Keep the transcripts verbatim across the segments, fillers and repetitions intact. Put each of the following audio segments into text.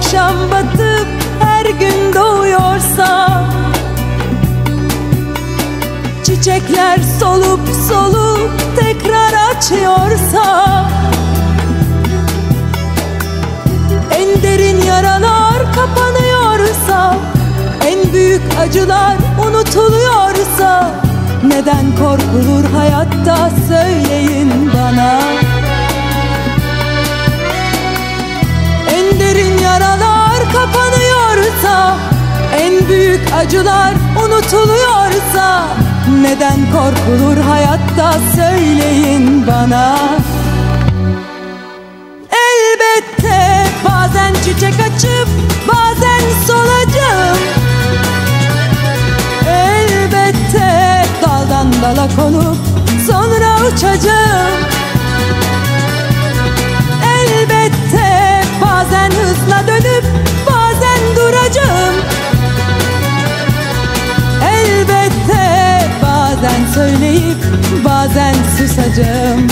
akşam batıp her gün doğuyorsa, çiçekler solup solup tekrar açıyorsa, en derin yaralar kapanıyorsa, en büyük acılar unutuluyorsa, neden korkulur hayatta söyleyin bana. En derin yaralar kapanıyorsa, en büyük acılar unutuluyorsa, neden korkulur hayatta söyleyin bana. Elbette bazen çiçek açıp bazen solacağım. Elbette daldan dala konup sonra uçacağım. Elbette bazen hızla dönüp bazen duracağım. Elbette bazen söyleyip bazen susacağım.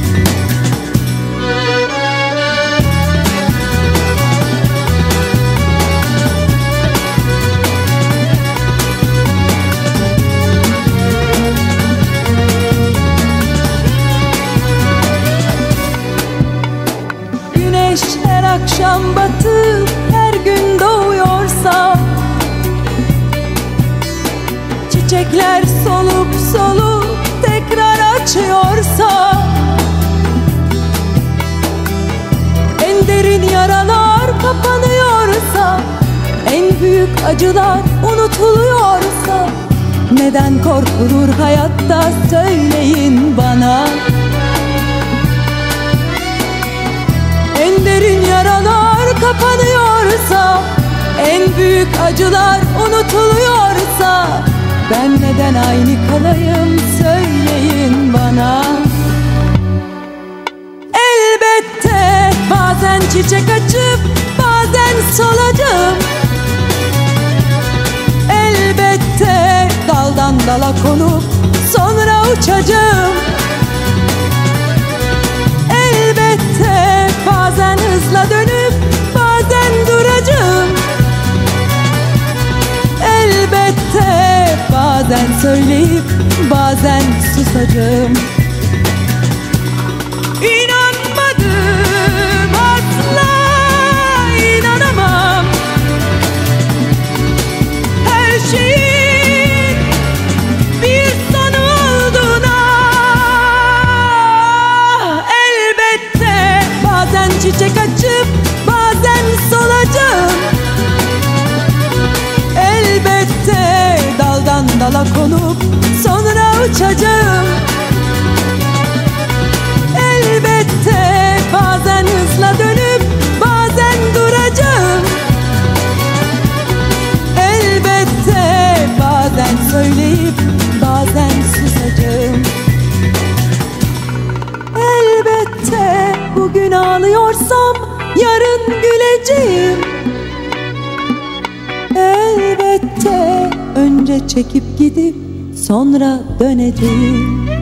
Güneş her akşam batıp her gün doğuyorsa, çiçekler solup solup tekrar açıyorsa, en derin yaralar kapanıyorsa, en büyük acılar unutuluyorsa, neden korkulur hayatta söyleyin bana. En derin yaralar kapanıyorsa, en büyük acılar unutuluyorsa, ben neden aynı kalayım söyleyin bana. Elbette bazen çiçek açıp bazen solacağım. Elbette daldan dala konup sonra uçacağım. Elbette bazen hızla dönüp bazen duracağım. Elbette bazen söyleyip bazen susacağım. İnanmadım, asla inanamam her şeyin bir sonu olduğuna. Elbette bazen çiçek açıp bazen solacağım. Elbette daldan dala konup sonra uçacağım. Elbette bazen hızla dönüp bazen duracağım. Elbette bazen söyleyip bazen susacağım. Elbette bugün ağlıyorsam yarın güleceğim. Elbette önce çekip gidip sonra döneceğim.